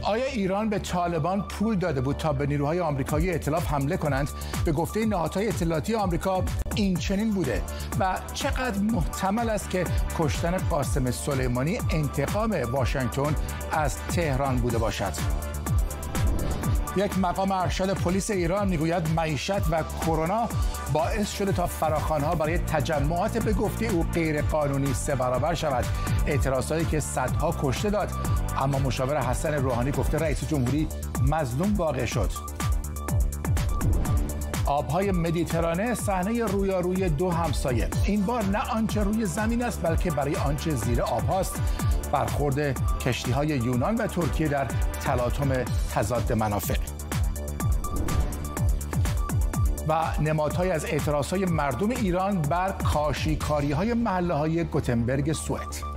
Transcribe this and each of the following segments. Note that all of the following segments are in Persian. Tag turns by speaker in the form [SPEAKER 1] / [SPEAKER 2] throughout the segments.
[SPEAKER 1] آیا ایران به طالبان پول داده بود تا به نیروهای آمریکایی ائتلاف حمله کنند؟ به گفته نهادهای اطلاعاتی آمریکا این چنین بوده و چقدر محتمل است که کشتن قاسم سلیمانی انتقام واشنگتن از تهران بوده باشد؟ یک مقام ارشد پلیس ایران میگوید معیشت و کرونا باعث شده تا فراخوان‌ها برای تجمعات به گفته او غیر قانونی 3 برابر شود. اعتراضاتی که صدها کشته داد، اما مشاور حسن روحانی گفته رئیس جمهوری مظلوم واقع شد. آبهای مدیترانه صحنه رویارویی 2 همسایه. این بار نه آنچه روی زمین است بلکه برای آنچه زیر آب هاست. برخورد کشتی‌های یونان و ترکیه در تلاطم تضاد منافع. و نمادهای از اعتراضهای مردم ایران بر کاشیکاری‌های محله‌های گوتنبرگ سوئد.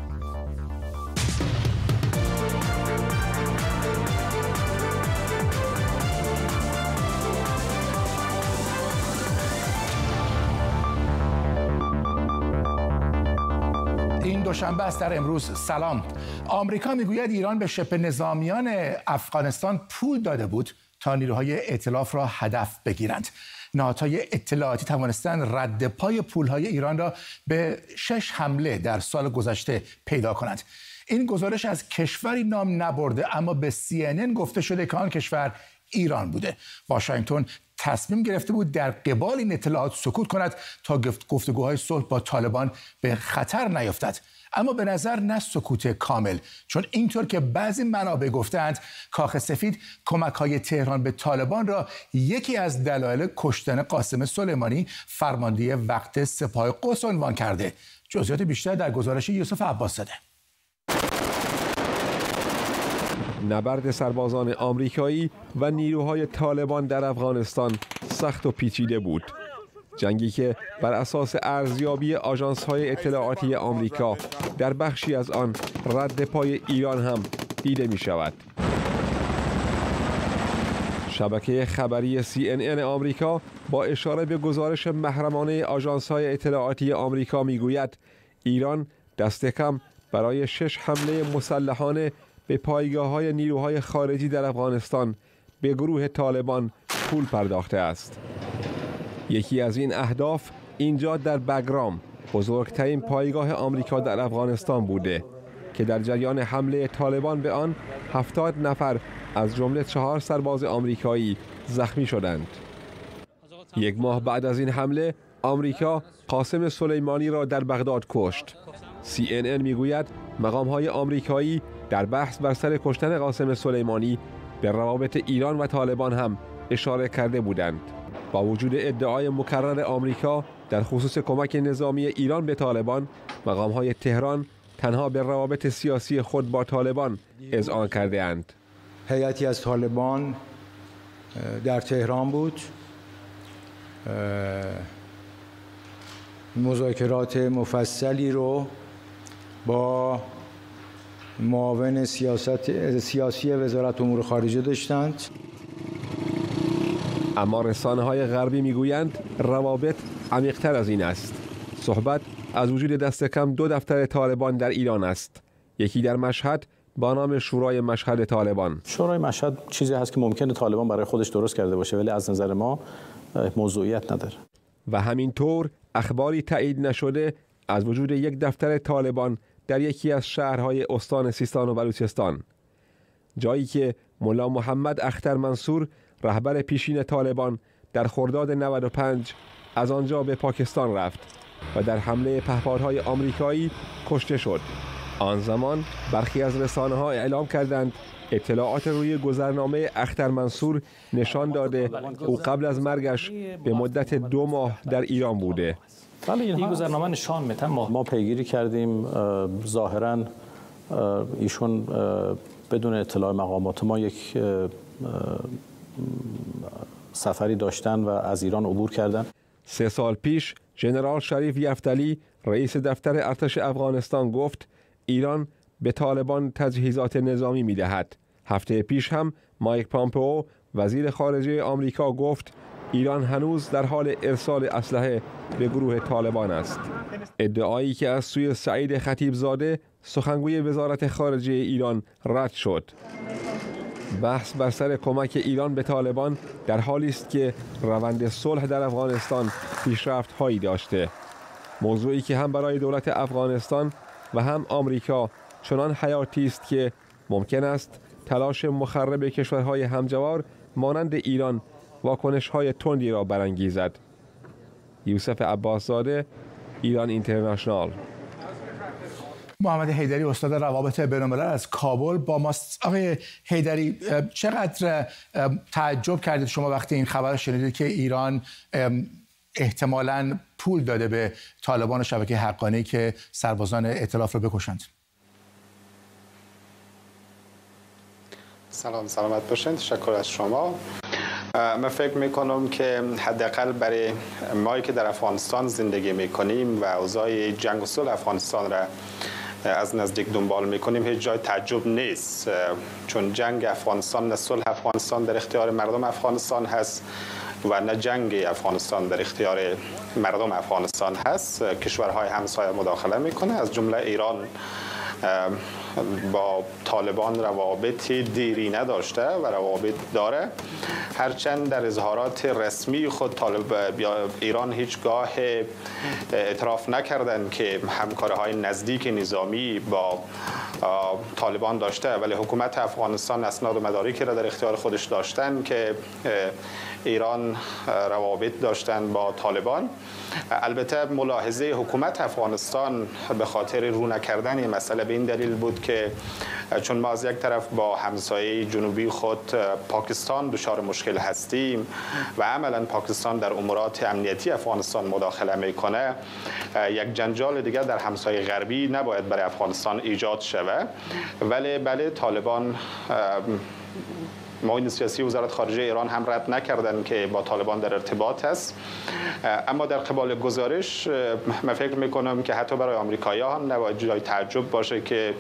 [SPEAKER 1] این دوشنبه است در امروز. سلام. آمریکا میگوید ایران به شبه نظامیان افغانستان پول داده بود تا نیروهای ائتلاف را هدف بگیرند. نهادهای اطلاعاتی توانستند رد پای پولهای ایران را به 6 حمله در سال گذشته پیدا کنند. این گزارش از کشوری نام نبرده، اما به CNN گفته شده که آن کشور ایران بوده. واشنگتن تصمیم گرفته بود در قبال این اطلاعات سکوت کند تا گفتگوهای صلح با طالبان به خطر نیفتد. اما به نظر نه سکوت کامل، چون اینطور که بعضی منابع گفتند کاخ سفید کمک‌های تهران به طالبان را یکی از دلایل کشتن قاسم سلیمانی فرمانده وقت سپاه قدس عنوان کرده. جزئیات بیشتر در گزارش یوسف عباس‌زاده.
[SPEAKER 2] نبرد سربازان آمریکایی و نیروهای طالبان در افغانستان سخت و پیچیده بود. جنگی که بر اساس ارزیابی آژانس‌های اطلاعاتی آمریکا در بخشی از آن رد پای ایران هم دیده می شود. شبکه خبری CNN آمریکا با اشاره به گزارش محرمانه آژانس‌های اطلاعاتی آمریکا می گوید ایران دست کم برای 6 حمله مسلحانه به پایگاه‌های نیروهای خارجی در افغانستان به گروه طالبان پول پرداخته است. یکی از این اهداف اینجا در بگرام، بزرگترین پایگاه آمریکا در افغانستان بوده که در جریان حمله طالبان به آن 70 نفر از جمله 4 سرباز آمریکایی زخمی شدند. 1 ماه بعد از این حمله آمریکا قاسم سلیمانی را در بغداد کشت. CNN میگوید مقام‌های آمریکایی در بحث بر سر کشتن قاسم سلیمانی به روابط ایران و طالبان هم اشاره کرده بودند. با وجود ادعای مکرر آمریکا در خصوص کمک نظامی ایران به طالبان، مقام‌های تهران تنها به روابط سیاسی خود با طالبان اذعان کرده اند.
[SPEAKER 3] هیئتی از طالبان در تهران بود، مذاکرات مفصلی رو با معاون سیاسی وزارت امور خارجه داشتند.
[SPEAKER 2] اما رسانه‌های غربی میگویند روابط عمیق‌تر از این است. صحبت از وجود دست کم 2 دفتر طالبان در ایران است. یکی در مشهد با نام شورای مشهد طالبان.
[SPEAKER 4] شورای مشهد چیزی هست که ممکنه طالبان برای خودش درست کرده باشه، ولی از نظر ما موضوعیت نداره.
[SPEAKER 2] و همینطور اخباری تایید نشده از وجود یک دفتر طالبان در یکی از شهرهای استان سیستان و بلوچستان، جایی که ملا محمد اختر منصور رهبر پیشین طالبان در خرداد 95 از آنجا به پاکستان رفت و در حمله پهپادهای آمریکایی کشته شد. آن زمان برخی از رسانه‌ها اعلام کردند اطلاعات روی گذرنامه اختر منصور نشان داده او قبل از مرگش به مدت 2 ماه در ایران بوده.
[SPEAKER 4] این گذرنامه نشان میده. ما پیگیری کردیم، ظاهراً ایشون بدون اطلاع مقامات ما یک سفری داشتن و از ایران عبور کردن.
[SPEAKER 2] 3 سال پیش ژنرال شریف یفتلی رئیس دفتر ارتش افغانستان گفت ایران به طالبان تجهیزات نظامی می‌دهد. هفته پیش هم مایک پامپئو وزیر خارجه آمریکا گفت ایران هنوز در حال ارسال اسلحه به گروه طالبان است. ادعایی که از سوی سعید خطیبزاده سخنگوی وزارت خارجه ایران رد شد. بحث بر سر کمک ایران به طالبان در حالی است که روند صلح در افغانستان پیشرفت‌هایی داشته. موضوعی که هم برای دولت افغانستان و هم آمریکا چنان حیاتی است که ممکن است تلاش مخرب کشورهای همجوار مانند ایران واکنش‌های تندی را برانگیزد. یوسف عباسزاده، ایران اینترنشنال.
[SPEAKER 1] محمد حیدری، استاد روابط بین‌الملل از کابل با ماست. آقای حیدری، چقدر تعجب کردید شما وقتی این خبر شنیدید که ایران احتمالاً پول داده به طالبان و شبکه حقانی که سربازان ائتلاف رو بکشند؟
[SPEAKER 5] سلامت باشین. تشکر از شما. من فکر میکنم که حداقل برای ما که در افغانستان زندگی میکنیم و اوضاع جنگ و صلح افغانستان را از نزدیک دنبال میکنیم هیچ جای تعجب نیست، چون جنگ افغانستان نه صلح افغانستان در اختیار مردم افغانستان هست و نه جنگ افغانستان در اختیار مردم افغانستان هست. کشورهای همسایه مداخله میکنه، از جمله ایران با طالبان روابط دیرینه داشته و روابط داره، هرچند در اظهارات رسمی خود ایران هیچگاه اعتراف نکردند که همکاری‌های نزدیک نظامی با طالبان داشته، ولی حکومت افغانستان اسناد و مدارکی را در اختیار خودش داشتن که ایران روابط داشتن با طالبان. البته ملاحظه حکومت افغانستان به خاطر رو نکردن این مسئله به این دلیل بود که چون ما از یک طرف با همسایه جنوبی خود پاکستان دچار مشکل هستیم و عملا پاکستان در امورات امنیتی افغانستان مداخله میکنه، یک جنجال دیگر در همسایه غربی نباید برای افغانستان ایجاد شود. ولی بله، طالبان معاون سیاسی وزارت خارجه ایران هم رد نکردن که با طالبان در ارتباط است، اما در قبال گزارش من فکر میکنم که حتی برای آمریکایی‌ها هم نباید جای تعجب باشه که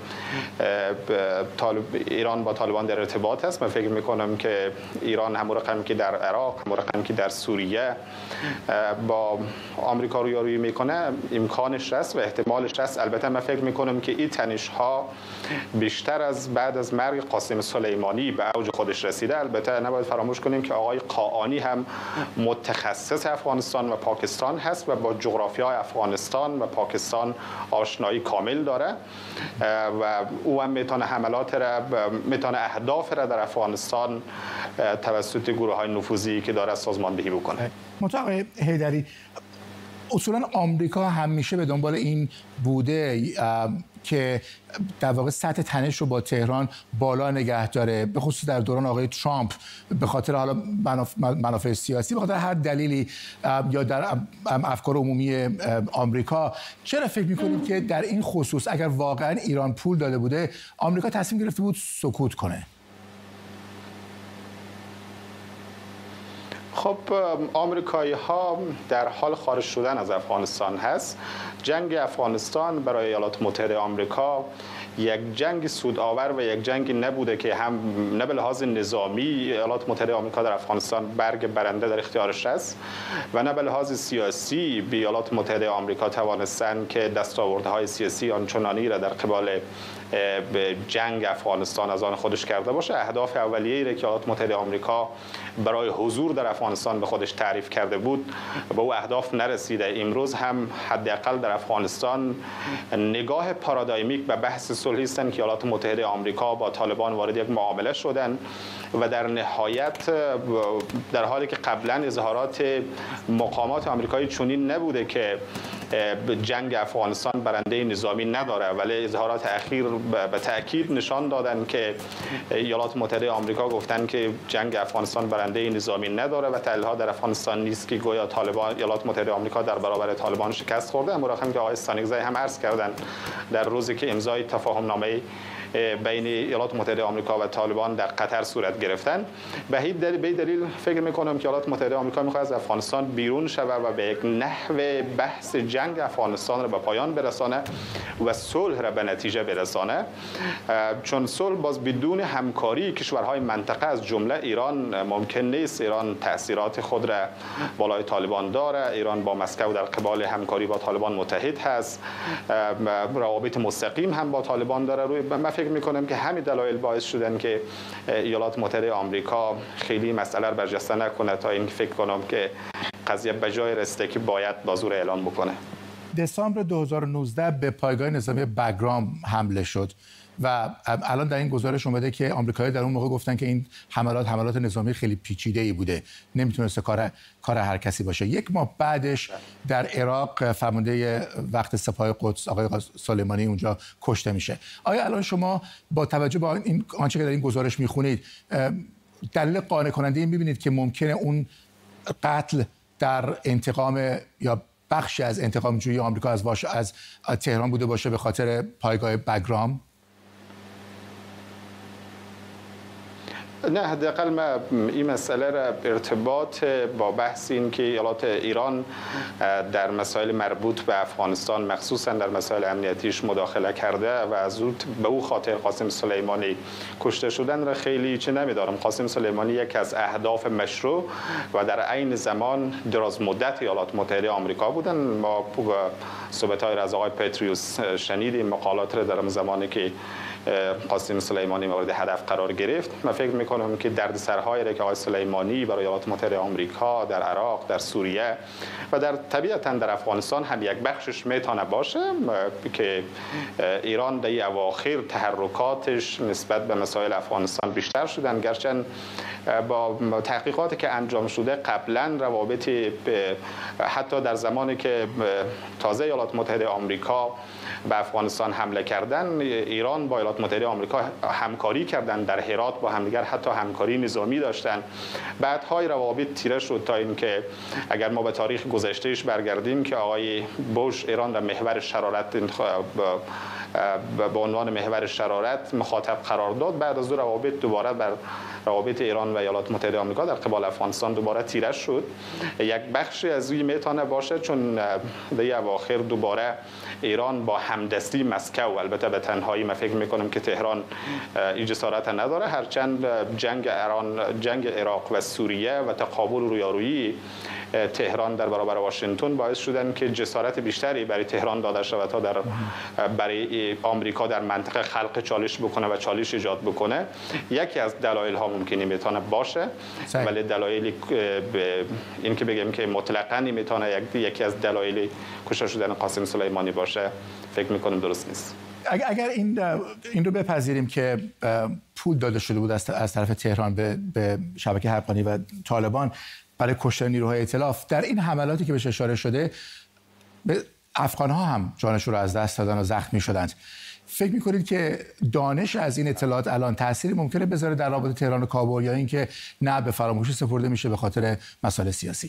[SPEAKER 5] ایران با طالبان در ارتباط است. من فکر میکنم که ایران هم رقمی که در عراق، هم رقمی که در سوریه با آمریکا رویارویی میکنه امکانش هست و احتمالش هست. البته من فکر میکنم که این تنش‌ها بیشتر از بعد از مرگ قاسم سلیمانی به اوج خودش رسیده. البته نباید فراموش کنیم که آقای قاآنی هم متخصص افغانستان و پاکستان هست و با جغرافیای افغانستان و پاکستان آشنایی کامل داره و او هم میتونه اهداف را در افغانستان توسط گروه‌های نفوذی که داره سازماندهی بکنه.
[SPEAKER 1] آقای حیدری، اصولا آمریکا همیشه به دنبال این بوده که در واقع سطح تنش رو با تهران بالا نگه داره، به خصوص در دوران آقای ترامپ به خاطر حالا منافع سیاسی، به خاطر هر دلیلی یا در افکار عمومی آمریکا. چرا فکر می‌کنید که در این خصوص اگر واقعا ایران پول داده بوده آمریکا تصمیم گرفته بود سکوت کنه؟
[SPEAKER 5] خب آمریکایی‌ها در حال خارج شدن از افغانستان هست. جنگ افغانستان برای ایالات متحده آمریکا یک جنگ سودآور و یک جنگ نبوده که هم نه به لحاظ نظامی ایالات متحده آمریکا در افغانستان برگ برنده در اختیارش است و نه به لحاظ سیاسی به ایالات متحده آمریکا توانستند که دستاوردهای سیاسی آنچنانی را در قبال به جنگ افغانستان از آن خودش کرده باشه. اهداف اولیه‌ای را که ایالات متحده آمریکا برای حضور در افغانستان به خودش تعریف کرده بود به او اهداف نرسیده. امروز هم حداقل در افغانستان نگاه پارادایمیک به بحث صلحی هستند که ایالات متحده آمریکا با طالبان وارد یک معامله شدن و در نهایت در حالی که قبلا اظهارات مقامات آمریکایی چنین نبوده که جنگ افغانستان برنده نظامی نداره، ولی اظهارات اخیر به تأکید نشان دادن که ایالات متحده آمریکا گفتن که جنگ افغانستان برنده نظامی نداره و تحلیل‌ها در افغانستان نیست که گویا طالبان ایالات متحده آمریکا در برابر طالبان شکست خورده. اما رقمی که آقای استانگزی هم عرض کردن در روزی که امضای تفاهم نامه بین ایالات متحده آمریکا و طالبان در قطر صورت گرفتن، به دلیل فکر میکنم که ایالات متحده آمریکا میخواد از افغانستان بیرون شود و به یک نحو بحث جنگ افغانستان را به پایان برسانه و صلح را به نتیجه برسانه، چون صلح باز بدون همکاری کشورهای منطقه از جمله ایران ممکن نیست. ایران تأثیرات خود را بالای طالبان داره، ایران با مسکو در قبال همکاری با طالبان متحد هست، روابط مستقیم هم با طالبان داره. من فکر فکر میکنم که همین دلایل باعث شدن که ایالات متحده آمریکا خیلی مسئله رو برجسته نکنه تا این فکر کنم که قضیه به جای رسیده که باید با زور اعلام بکنه.
[SPEAKER 1] دسامبر 2019 به پایگاه نظامی بگرام حمله شد و الان در این گزارش اومده که آمریکایی‌ها در اون موقع گفتن که این حملات نظامی خیلی پیچیده‌ای بوده، نمیتونسته کار هر کسی باشه. یک ماه بعدش در عراق فرمانده وقت سپاه قدس آقای سلیمانی اونجا کشته میشه. آیا الان شما با توجه به این آنچه که در این گزارش میخونید دلیل قانع کننده این میبینید که ممکنه اون قتل در انتقام یا بخشی از انتقام جویی آمریکا از تهران بوده باشه به خاطر پایگاه بگرام؟
[SPEAKER 5] نه، حداقل ما این مسئله را ارتباط با بحث این که ایالات ایران در مسائل مربوط به افغانستان مخصوصا در مسائل امنیتیش مداخله کرده و از به او خاطر قاسم سلیمانی کشته شدن را خیلی چه نمیدارم. قاسم سلیمانی یک از اهداف مشروع و در عین زمان دراز مدت ایالات متحده آمریکا بودن. ما صحبت‌های از آقای پتریوس شنیدیم، مقالات را در زمانی که قاسم سلیمانی مورد هدف قرار گرفت. من فکر میکنم که دردسرهایی را که آقای سلیمانی برای ایالات متحده آمریکا در عراق، در سوریه و در طبیعتاً در افغانستان هم یک بخشش میتونه باشه که ایران در اواخر تحرکاتش نسبت به مسائل افغانستان بیشتر شدن، گرچه با تحقیقاتی که انجام شده قبلا روابط حتی در زمانی که تازه ایالات متحده آمریکا به افغانستان حمله کردن، ایران با ایالات متحده آمریکا همکاری کردن در هرات، با همدیگر حتی همکاری نظامی داشتن. بعدهای روابط تیره شد تا اینکه اگر ما به تاریخ گذشتهش برگردیم که آقای بوش ایران را محور شرارت به عنوان محور شرارت مخاطب قرار داد. بعد از روابط دوباره بر روابط ایران و ایالات متحده آمریکا در قبال افغانستان دوباره تیره شد. یک بخشی از این میتونه باشه چون در اواخر دوباره ایران با همدستی مسکو، البته به تنهایی من فکر میکنم که تهران این جسارت نداره، هرچند جنگ عراق و سوریه و تقابل و رویارویی تهران در برابر واشنگتن باعث شدن که جسارت بیشتری برای تهران داده شود تا برای آمریکا در منطقه خلق چالش بکنه و چالش ایجاد بکنه. یکی از دلایل ها ممکنه میتونه باشه، ولی دلایلی این که بگیم که مطلقاً میتونه یکی از دلایل کشته شدن قاسم سلیمانی باشه فکر میکنم درست نیست.
[SPEAKER 1] اگر این رو بپذیریم که پول داده شده بود از طرف تهران به شبکه حقانی و طالبان برای کشتن نیروهای ائتلاف، در این حملاتی که بهش اشاره شده افغان‌ها هم جانشون رو از دست دادن و زخمی شدند. فکر می‌کنید که دانش از این اطلاعات الان تأثیری ممکنه بذاره در رابطه تهران و کابل، یا اینکه نه به فراموشی سپرده میشه به خاطر مسائل سیاسی؟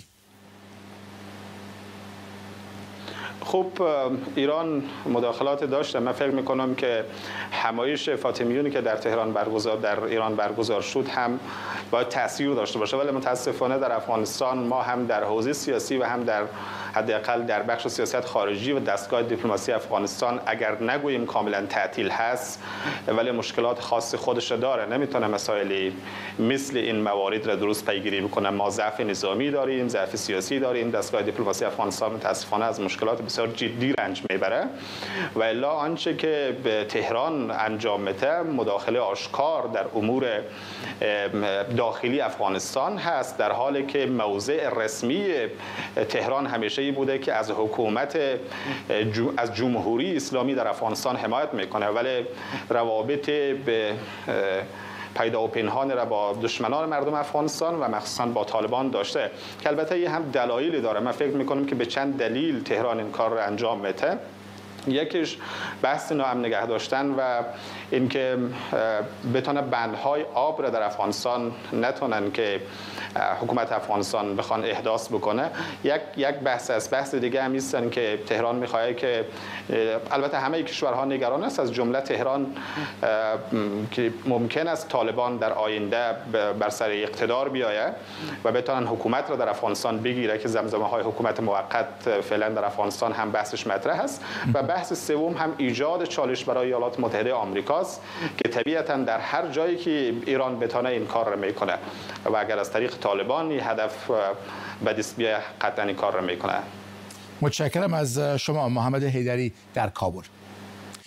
[SPEAKER 5] خب ایران مداخلات داشته. من فکر میکنم که همایش فاطمیونی که در ایران برگزار شد هم باید تاثیر داشته باشه، ولی متاسفانه در افغانستان ما هم در حوزه سیاسی و هم در حداقل در بخش سیاست خارجی و دستگاه دیپلماسی افغانستان اگر نگوییم کاملا تعطیل هست، ولی مشکلات خاص خودش داره. نمیتونه مسائلی مثل این موارد را درست پیگیری بکنه. ما ضعف نظامی داریم، ضعف سیاسی داریم. دستگاه دیپلماسی افغانستان متاسفانه از مشکلات بسیار جدی رنج میبره و الا آنچه که به تهران انجام میده مداخله آشکار در امور داخلی افغانستان هست، در حالی که موضع رسمی تهران همیشه ای بوده که از حکومت از جمهوری اسلامی در افغانستان حمایت میکنه، ولی روابط به پیدا و پنهان را با دشمنان مردم افغانستان و مخصوصا با طالبان داشته که البته یه هم دلایلی داره. من فکر میکنم که به چند دلیل تهران این کار را انجام میده. یکیش بحث ناامن نگه داشتن و اینکه بتونه بندهای آب را در افغانستان نتونن که حکومت افغانستان بخوان احداث بکنه. یک بحث است. بحث دیگه هم هستن که تهران میخواد که البته همه کشورها نگران است، از جمله تهران، که ممکن است طالبان در آینده بر سر اقتدار بیایه و بتونن حکومت را در افغانستان بگیره که زمزمه های حکومت موقت فعلا در افغانستان هم بحثش مطرح است. و بحث سوم هم ایجاد چالش برای ایالات متحده آمریکاست که طبیعتاً در هر جایی که ایران بتونه این کار را میکنه و اگر از طریق طالبان هدف به دست بیایه قطعاً این کار را میکنه.
[SPEAKER 1] متشکرم از شما محمد حیدری در کابل.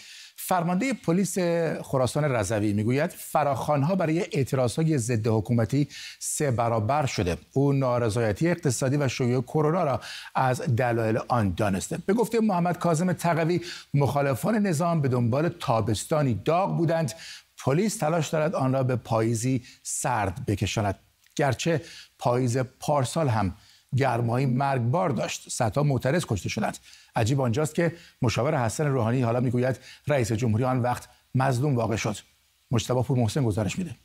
[SPEAKER 1] فرمانده پلیس خراسان رضوی میگوید فراخوان‌ها برای اعتراضهای ضد حکومتی 3 برابر شده. او نارضایتی اقتصادی و شیوع کرونا را از دلایل آن دانسته. به گفته محمد کاظم تقوی، مخالفان نظام به دنبال تابستانی داغ بودند. پلیس تلاش دارد آن را به پاییزی سرد بکشاند. گرچه پاییز پارسال هم گرمایی مرگبار داشت، صدها معترض کشته شدند. عجیب آنجاست که مشاور حسن روحانی حالا میگوید رئیس جمهوری آن وقت مظلوم واقع شد. مجتبی پورمحسن گزارش میده.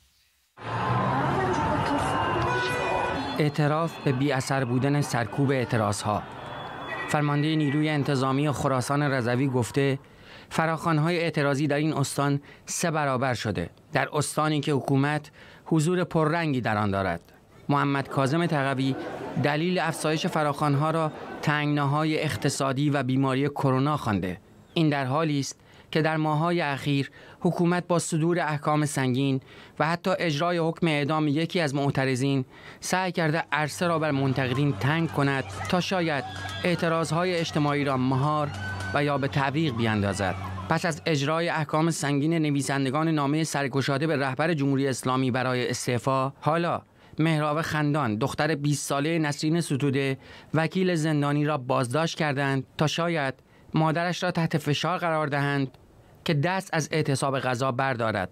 [SPEAKER 6] اعتراف به بی اثر بودن سرکوب اعتراضها. فرمانده نیروی انتظامی خراسان رضوی گفته فراخوان‌های اعتراضی در این استان 3 برابر شده، در استانی که حکومت حضور پررنگی در آن دارد. محمد کاظم تقوی دلیل افزایش فراخوان‌ها را تنگناهای اقتصادی و بیماری کرونا خوانده. این در حالی است که در ماه‌های اخیر حکومت با صدور احکام سنگین و حتی اجرای حکم اعدام یکی از معترضین سعی کرده عرصه را بر منتقدین تنگ کند تا شاید اعتراضهای اجتماعی را مهار و یا به تعویق بیاندازد. پس از اجرای احکام سنگین نویسندگان نامه سرگشاده به رهبر جمهوری اسلامی برای استعفا، حالا مهراب خندان دختر 20 ساله نسرین ستوده وکیل زندانی را بازداشت کردند تا شاید مادرش را تحت فشار قرار دهند که دست از اعتصاب غذا بردارد.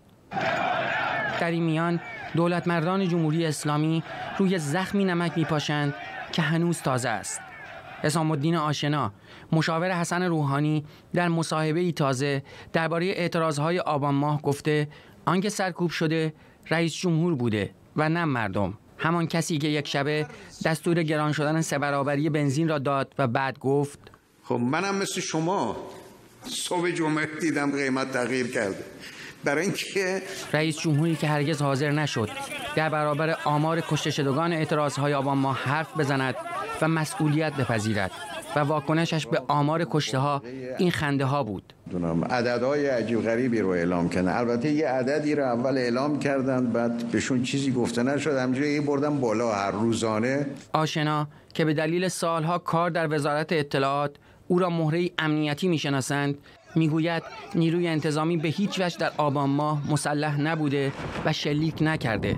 [SPEAKER 6] در این میان دولت مردان جمهوری اسلامی روی زخمی نمک میپاشند که هنوز تازه است. حسام الدین آشنا، مشاور حسن روحانی، در مصاحبه‌ای تازه درباره اعتراضهای آبان ماه گفته آنکه سرکوب شده رئیس جمهور بوده و نه مردم. همان کسی که یک شبه دستور گران شدن 3 برابری بنزین را داد و بعد گفت
[SPEAKER 7] خب منم مثل شما صبح جمعه دیدم قیمت تغییر کرده. برای اینکه
[SPEAKER 6] رئیس جمهوری که هرگز حاضر نشد در برابر آمار کشته شدگان اعتراضهای آبان ماه حرف بزند و مسئولیت بپذیرد و واکنشش به آمار کشته ها این خنده ها بود.
[SPEAKER 7] عددهای عجیب غریبی رو اعلام کردن. البته یه عددی رو اول اعلام کردن بعد بهشون چیزی گفته نشد، همینجوری بردن بالا هر روزانه.
[SPEAKER 6] آشنا که به دلیل سالها کار در وزارت اطلاعات او را مهره امنیتی میشناسند، میگوید نیروی انتظامی به هیچ وجه در آبان ماه مسلح نبوده و شلیک نکرده.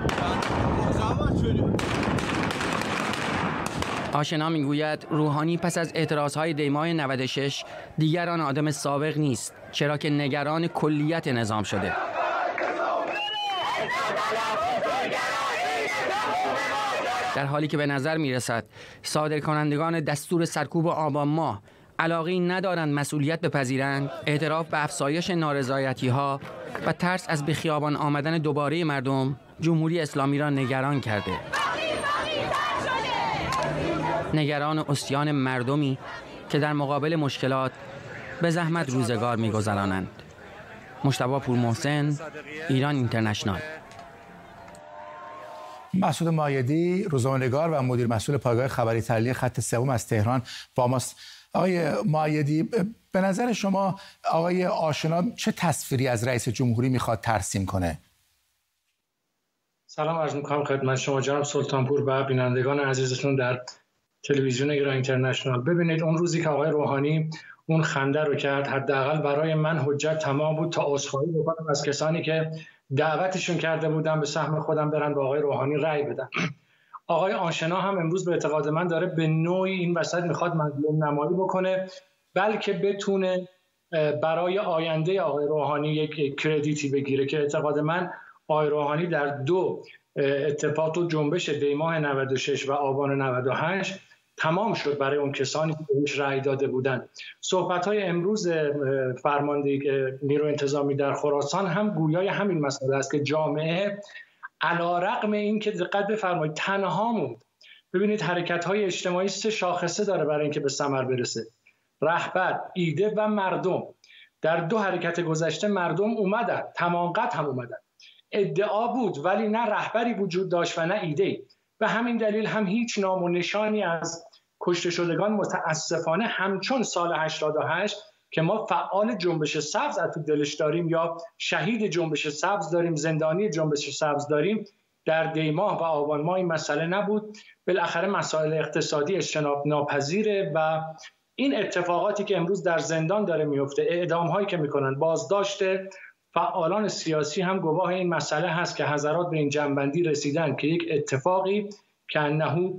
[SPEAKER 6] آشنا میگوید روحانی پس از اعتراضهای دیماه 96 دیگر آن آدم سابق نیست، چرا که نگران کلیت نظام شده. در حالی که به نظر میرسد صادرکنندگان دستور سرکوب آبان ماه علاقه‌ای ندارند مسئولیت بپذیرند، اعتراف به افزایش نارضایتی‌ها و ترس از به خیابان آمدن دوباره مردم جمهوری اسلامی را نگران کرده. نگران عصیان مردمی که در مقابل مشکلات به زحمت روزگار می‌گذرانند. مجتبی پورمحسن، ایران اینترنشنال.
[SPEAKER 1] مسعود مایدی، روزنامه‌نگار و مدیر مسئول پایگاه خبری تحلیلی خط 3 از تهران با ماست. آقای مایدی، به نظر شما آقای آشنا چه تصویری از رئیس جمهوری میخواد ترسیم کنه؟
[SPEAKER 8] سلام عرض می‌کنم خدمت شما جناب سلطانپور و بینندگان عزیزتون در تلویزیون ایران اینترنشنال. ببینید اون روزی که آقای روحانی اون خنده رو کرد، حداقل برای من حجت تمام بود تا عذرخواهی بکنم از کسانی که دعوتشون کرده بودن به سهم خودم برن با آقای روحانی رأی بدن. آقای آشنا هم امروز به اعتقاد من داره به نوعی این وسط میخواد مظلوم نمایی بکنه، بلکه بتونه برای آینده آقای روحانی یک کردیتی بگیره که اعتقاد من آقای روحانی در 2 اتفاق و جنبش دیماه 96 و آبان 98 تمام شد برای اون کسانی که بهش رأی داده بودند. صحبت‌های امروز فرمانده نیروی انتظامی در خراسان هم گویای همین مسئله است که جامعه علی‌رغم این که دقت بفرمایید تنها موند. ببینید حرکت‌های اجتماعی 3 شاخصه داره برای اینکه به ثمر برسه: رهبر، ایده و مردم. در 2 حرکت گذشته مردم اومدن، تمام قد هم اومدن. ادعا بود ولی نه رهبری وجود داشت و نه ایده. به همین دلیل هم هیچ نام و نشانی از کشته شدگان متاسفانه همچون سال 88 که ما فعال جنبش سبز از تو دلش داریم یا شهید جنبش سبز داریم، زندانی جنبش سبز داریم، در دیماه و آبان ماه این مسئله نبود. بالاخره مسائل اقتصادی اجتناب ناپذیره و این اتفاقاتی که امروز در زندان داره میفته، اعدام هایی که میکنن، بازداشت فعالان سیاسی هم گواه این مسئله هست که حضرات به این جنبندی رسیدن که یک اتفاقی که انه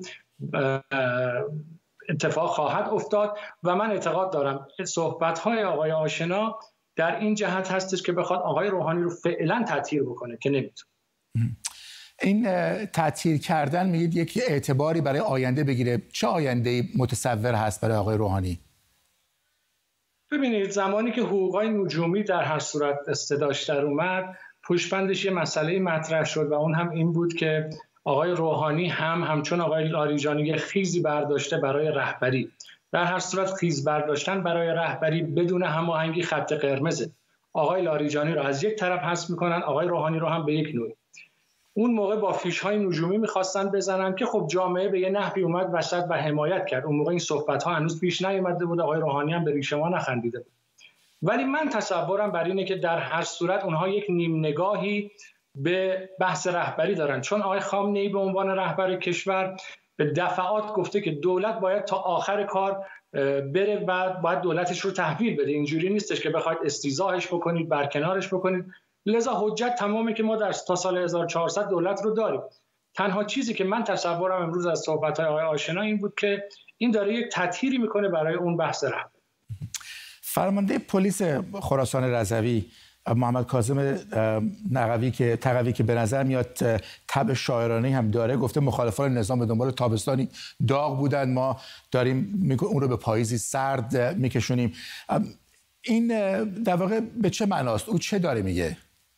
[SPEAKER 8] اتفاق خواهد افتاد و من اعتقاد دارم صحبت‌های آقای آشنا در این جهت هستش که بخواد آقای روحانی رو فعلا تطهیر بکنه که نمیتونه.
[SPEAKER 1] این تطهیر کردن میگید یک اعتباری برای آینده بگیره. چه آینده‌ای متصور هست برای آقای روحانی؟
[SPEAKER 8] ببینید زمانی که حقوقای نجومی در هر صورت صداش در اومد، پشتبندش یه مسئله مطرح شد و اون هم این بود که آقای روحانی همچون آقای لاریجانی خیزی برداشته برای رهبری. در هر صورت خیز برداشتن برای رهبری بدون هماهنگی خط قرمزه. آقای لاریجانی رو از یک طرف حذف میکنن، آقای روحانی رو هم به یک نوع. اون موقع با فیش‌های نجومی می‌خواستن بزنن که خب جامعه به یه نحوی اومد وسط و حمایت کرد. اون موقع این صحبت‌ها هنوز پیش نیامده بود، آقای روحانی هم به ریشه ما نخندیده بود. ولی من تصورم بر اینه که در هر صورت اونها یک نیم نگاهی به بحث رهبری دارن، چون آقای خامنه‌ای به عنوان رهبر کشور به دفعات گفته که دولت باید تا آخر کار بره و باید دولتش رو تحویل بده. اینجوری نیستش که بخواید استیضاحش بکنید، برکنارش بکنید. لذا حجت تمامه که ما تا سال 1400 دولت رو داریم. تنها چیزی که من تصورم امروز از صحبت‌های آقای آشنا این بود که این داره یک تطهیری میکنه برای اون بحث رهبری.
[SPEAKER 1] فرمانده پلیس خراسان رضوی محمد کاظم تقوی که به نظر میاد طبع شاعرانه هم داره، گفته مخالفان نظام به دنبال تابستانی داغ بودن، ما داریم اون رو به پاییزی سرد میکشونیم. این در واقع به چه معناست؟ او چه داره میگه؟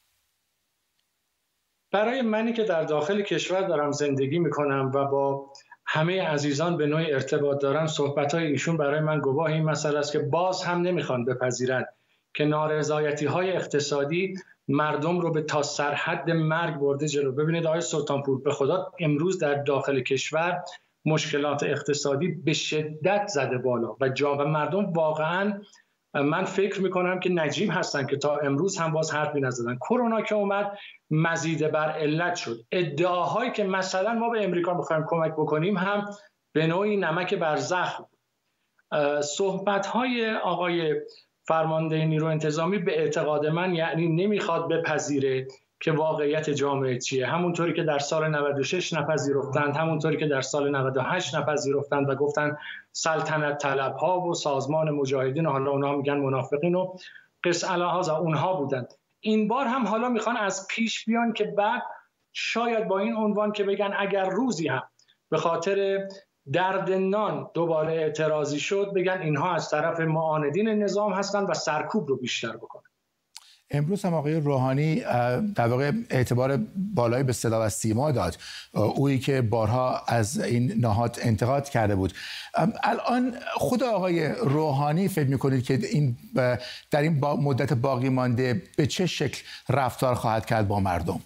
[SPEAKER 8] برای منی که در داخل کشور دارم زندگی میکنم و با همه عزیزان به نوعی ارتباط دارم، صحبت‌های ایشون برای من گواه این مسئله است که باز هم نمیخوان بپذیرند که نارضایتی‌های اقتصادی مردم رو به تا سرحد مرگ برده جلو. ببینید آقای سلطانپور، به خدا امروز در داخل کشور مشکلات اقتصادی به شدت زده بالا و مردم واقعاً من فکر میکنم که نجیب هستن که تا امروز هم باز حرفی نزدن. کرونا که اومد مزید بر علت شد. ادعاهایی که مثلا ما به امریکا میخوایم کمک بکنیم هم به نوعی نمک بر زخم. صحبت‌های آقای فرمانده نیروی انتظامی به اعتقاد من یعنی نمیخواد بپذیره که واقعیت جامعه چیه. همونطوری که در سال 96 نپذیرفتند، همونطوری که در سال 98 نپذیرفتند و گفتن سلطنت طلب‌ها و سازمان مجاهدین، حالا اونها میگن منافقین و قس الهذا اونها بودند. این بار هم حالا میخوان از پیش بیان که بعد شاید با این عنوان که بگن اگر روزی هم به خاطر درد نان دوباره اعتراضی شد، بگن اینها از طرف معاندین نظام هستن و سرکوب رو بیشتر بکنن.
[SPEAKER 1] امروز هم آقای روحانی در واقع اعتبار بالایی به صدا و سیما داد، اویی که بارها از این نهاد انتقاد کرده بود. الان خود آقای روحانی فکر می‌کنید که این در این مدت باقی مانده به چه شکل رفتار خواهد کرد با مردم؟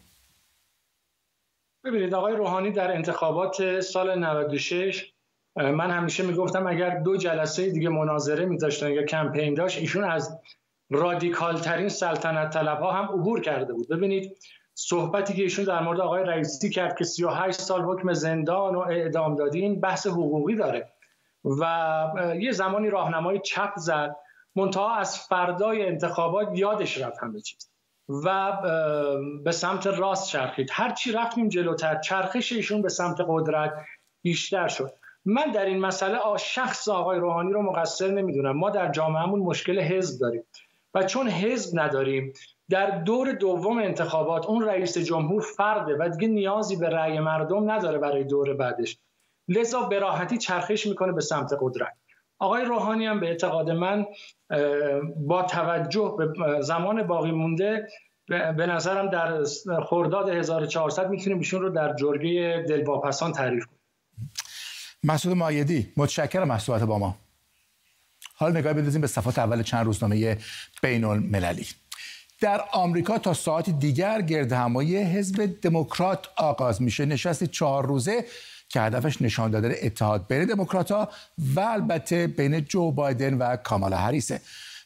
[SPEAKER 8] ببینید آقای روحانی در انتخابات سال 96 من همیشه میگفتم اگر 2 جلسه دیگه مناظره می‌داشتن یا کمپین داشت، ایشون از رادیکال ترین سلطنت طلب‌ها هم عبور کرده بود. ببینید صحبتی که ایشون در مورد آقای رئیسی کرد که 38 سال حکم زندان و اعدام دادین، بحث حقوقی داره و یه زمانی راهنمای چپ زد، منتها از فردای انتخابات یادش رفت همه چیز و به سمت راست چرخید. هرچی رفتیم جلوتر چرخش ایشون به سمت قدرت بیشتر شد. من در این مسئله شخص آقای روحانی رو مقصر نمیدونم. ما در جامعهمون مشکل حزب داریم و چون حزب نداریم در دور دوم انتخابات اون رئیس جمهور فرده و دیگه نیازی به رأی مردم نداره برای دور بعدش، لذا به راحتی چرخش میکنه به سمت قدرت. آقای روحانی هم به اعتقاد من با توجه به زمان باقی مونده به نظرم در خرداد 1400 میتونیم ایشون رو در جرگه دلواپسان تعریف کنیم.
[SPEAKER 1] مسعود مایدی، متشکرم از صحبت با ما. حالا نگاه بندازیم به صفحات اول چند روزنامه بین‌المللی. در آمریکا تا ساعت دیگر گردهمایی حزب دموکرات آغاز میشه، نشستی 4 روزه که هدفش نشان دادن اتحاد بین دموکرات‌ها و البته بین جو بایدن و کامالا هریسه.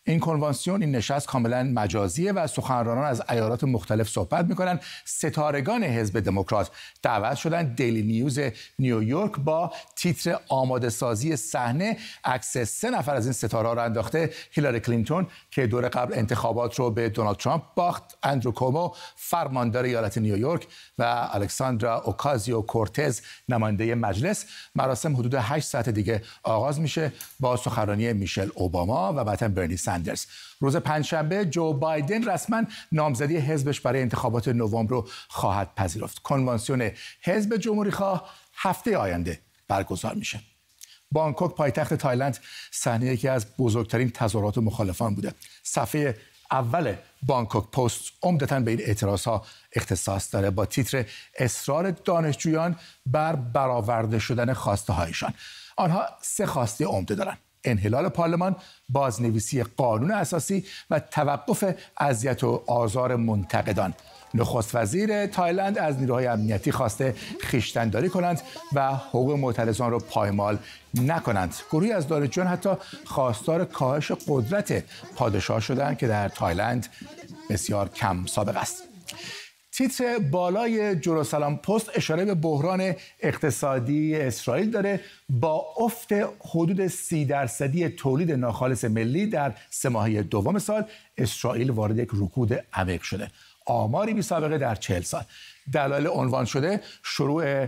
[SPEAKER 1] این کنوانسیون، این نشست کاملا مجازیه و سخنرانان از ایالات مختلف صحبت میکنن. ستارگان حزب دموکرات دعوت شدن. دیلی نیوز نیویورک با تیتر آماده سازی صحنه عکس 3 نفر از این ستاره را انداخته. هیلاری کلینتون که دور قبل انتخابات رو به دونالد ترامپ باخت، اندرو کومو فرماندار ایالت نیویورک و الکساندرا اوکازیو کورتز نماینده مجلس. مراسم حدود 8 ساعت دیگه آغاز میشه با سخنرانی میشل اوباما و بعداً برنی سندرز. روز پنجشنبه جو بایدن رسما نامزدی حزبش برای انتخابات نوامبر رو خواهد پذیرفت. کنوانسیون حزب جمهوری‌خواه هفته آینده برگزار میشه. بانکوک پایتخت تایلند صحنه یکی از بزرگترین تظاهرات مخالفان بوده. صفحه اول بانکوک پست عمدتاً به این اعتراضها اختصاص داره با تیتر اصرار دانشجویان بر برآورده شدن خواسته هایشان. آنها 3 خواسته عمده دارند: انحلال پارلمان، بازنویسی قانون اساسی و توقف اذیت و آزار منتقدان. نخست وزیر تایلند از نیروهای امنیتی خواسته خویشتن‌داری کنند و حقوق معترضان را پایمال نکنند. گروهی از دانشجویان حتی خواستار کاهش قدرت پادشاه شدند که در تایلند بسیار کم سابقه است. تیتر بالای جروسالم پست اشاره به بحران اقتصادی اسرائیل داره. با افت حدود 30% تولید ناخالص ملی در 3 ماهه دوم سال، اسرائیل وارد یک رکود عمیق شده. آماری بی سابقه در 40 سال. دلایل عنوان شده شیوع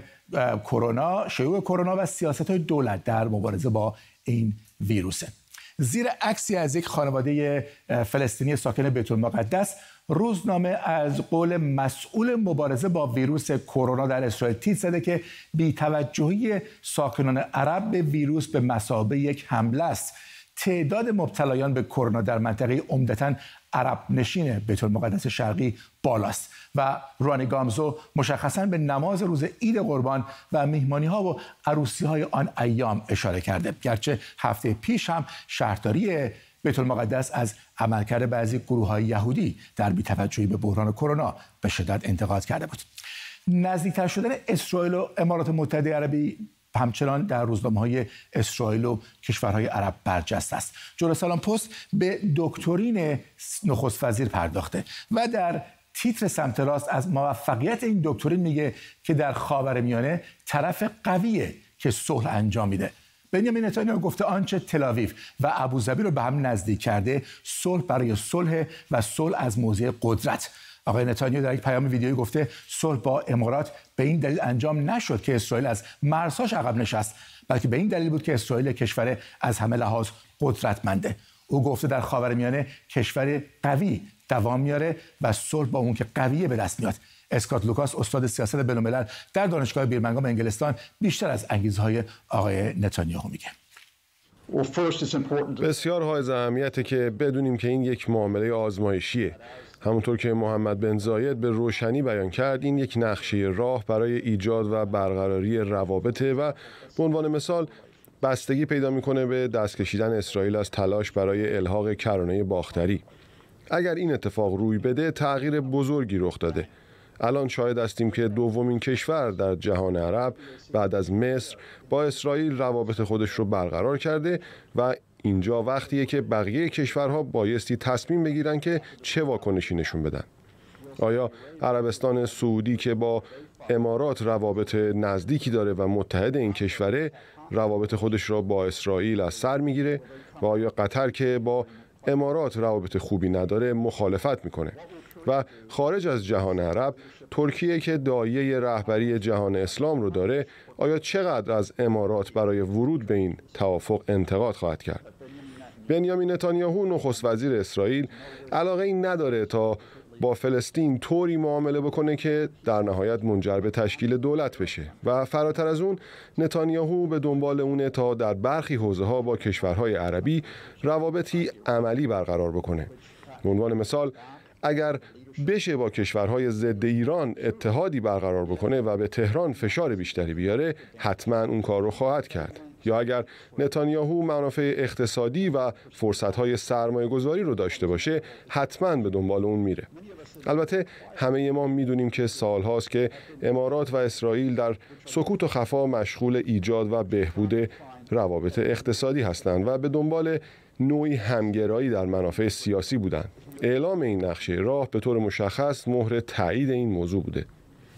[SPEAKER 1] کرونا و سیاست‌های دولت در مبارزه با این ویروسه. زیر عکسی از یک خانواده فلسطینی ساکن بیت المقدس، روزنامه از قول مسئول مبارزه با ویروس کرونا در اسرائیل تیتر زده که بی‌توجهی ساکنان عرب به ویروس به مثابه یک حمله است. تعداد مبتلایان به کرونا در منطقه عمدتاً عرب نشین بیت المقدس شرقی بالاست و رانی گامزو مشخصاً به نماز روز عید قربان و مهمانی‌ها و عروسی‌های آن ایام اشاره کرده، گرچه هفته پیش هم شهرداری بیت المقدس از عملکرد بعضی گروه‌های یهودی در بی‌توجهی به بحران کرونا به شدت انتقاد کرده بود. نزدیکتر شدن اسرائیل و امارات متحده عربی همچنان در روزنامه‌های اسرائیل و کشورهای عرب برجسته است. جروسالم پست به دکترین نخست وزیر پرداخته و در تیتر سمت راست از موفقیت این دکترین میگه که در خاورمیانه طرف قویه که صلح انجام میده. بنیامین نتانیاهو گفته آنچه تل‌آویو و ابوظبی رو به هم نزدیک کرده صلح برای صلح و صلح از موضع قدرت. آقای نتانیاهو در یک پیام ویدیویی گفته صلح با امارات به این دلیل انجام نشد که اسرائیل از مرزهاش عقب نشست، بلکه به این دلیل بود که اسرائیل کشور از همه لحاظ قدرتمنده. او گفته در خاورمیانه کشور قوی دوام میاره و صلح با اون که قویه به دست میاد. اسکات لوکاس استاد سیاست بین‌الملل در دانشگاه بیرمنگام انگلستان بیشتر از انگیزه‌های آقای نتانیاهو میگه.
[SPEAKER 9] بسیار حائز اهمیته که بدونیم که این یک معامله آزمایشیه. همونطور که محمد بن زاید به روشنی بیان کرد، این یک نقشه راه برای ایجاد و برقراری روابطه و به عنوان مثال بستگی پیدا میکنه به دست کشیدن اسرائیل از تلاش برای الحاق کرانه باختری. اگر این اتفاق روی بده، تغییر بزرگی رخ داده. الان شاهد هستیم که دومین کشور در جهان عرب بعد از مصر با اسرائیل روابط خودش رو برقرار کرده و اینجا وقتیه که بقیه کشورها بایستی تصمیم بگیرن که چه واکنشی نشون بدن. آیا عربستان سعودی که با امارات روابط نزدیکی داره و متحد این کشوره روابط خودش را با اسرائیل از سر میگیره و آیا قطر که با امارات روابط خوبی نداره مخالفت میکنه؟ و خارج از جهان عرب، ترکیه که داعیه رهبری جهان اسلام رو داره، آیا چقدر از امارات برای ورود به این توافق انتقاد خواهد کرد؟ بنیامین نتانیاهو نخست وزیر اسرائیل علاقه این نداره تا با فلسطین طوری معامله بکنه که در نهایت منجر به تشکیل دولت بشه و فراتر از اون نتانیاهو به دنبال اونه تا در برخی حوزه‌ها با کشورهای عربی روابطی عملی برقرار بکنه. به عنوان مثال اگر بشه با کشورهای ضد ایران اتحادی برقرار بکنه و به تهران فشار بیشتری بیاره، حتما اون کار رو خواهد کرد. یا اگر نتانیاهو منافع اقتصادی و فرصت‌های سرمایه‌گذاری رو داشته باشه، حتما به دنبال اون میره. البته همه ما میدونیم که سالهاست که امارات و اسرائیل در سکوت و خفا مشغول ایجاد و بهبود روابط اقتصادی هستند و به دنبال نوعی همگرایی در منافع سیاسی بودند. اعلام این نقشه راه به طور مشخص مهر تایید این موضوع بوده.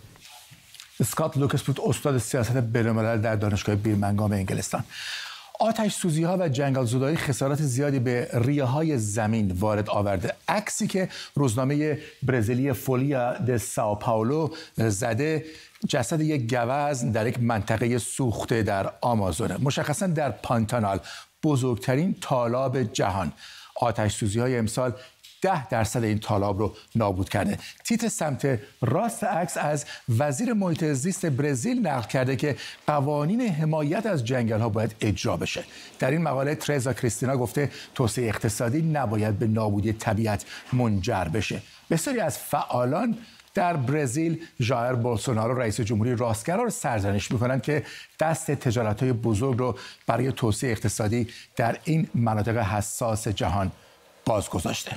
[SPEAKER 1] اسکات لوکس بود، استاد سیاست بین‌الملل در دانشگاه بیرمنگام انگلستان. آتش سوزی ها و جنگل زدایی خسارات زیادی به ریه های زمین وارد آورده. عکسی که روزنامه برزیلی فولیا د سائو پائولو زده جسد یک گوزن در یک منطقه سوخته در آمازون، مشخصا در پانتانال، بزرگترین تالاب جهان. آتش سوزی های امسال 10% این تالاب رو نابود کرده. تیتر سمت راست عکس از وزیر محیط زیست برزیل نقل کرده که قوانین حمایت از جنگل ها باید اجرا بشه. در این مقاله ترزا کریستینا گفته توسعه اقتصادی نباید به نابودی طبیعت منجر بشه. بسیاری از فعالان در برزیل ژائر بولسونارو رئیس جمهوری راستگرا رو سرزنش می‌کنند که دست تجارت‌های بزرگ رو برای توسعه اقتصادی در این مناطق حساس جهان باز گذاشته.